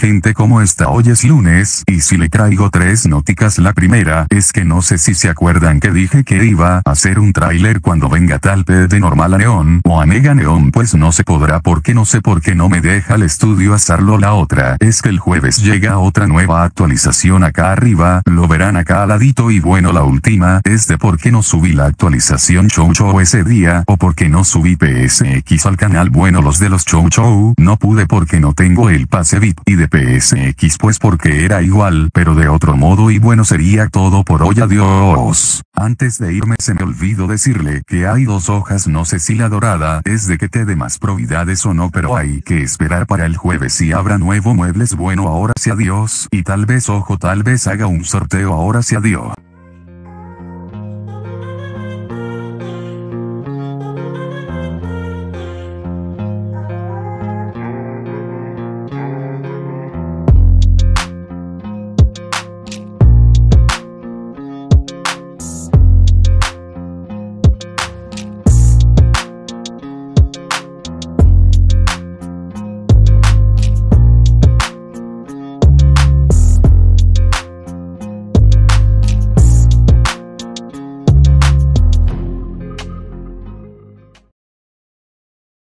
gente cómo está, hoy es lunes, y si le traigo 3 nóticas. La primera, es que no sé si se acuerdan que dije que iba a hacer un tráiler cuando venga tal P de Normal a Neón, o a Mega Neón, pues no se podrá porque no sé por qué no me deja el estudio hacerlo. La otra, es que el jueves llega otra nueva actualización acá arriba, lo verán acá al ladito. Y bueno, la última, es de por qué no subí la actualización Chow ese día, o por qué no subí PSX al canal. Bueno, los de los Chow no pude porque no tengo el pase VIP, y de PSX pues porque era igual, pero de otro modo. Y bueno, sería todo por hoy, adiós. Antes de irme se me olvidó decirle que hay 2 hojas, no sé si la dorada es de que te dé más probabilidades o no, pero hay que esperar para el jueves si habrá nuevo muebles. Bueno, ahora sí adiós, y tal vez, ojo, tal vez haga un sorteo. Ahora sí adiós.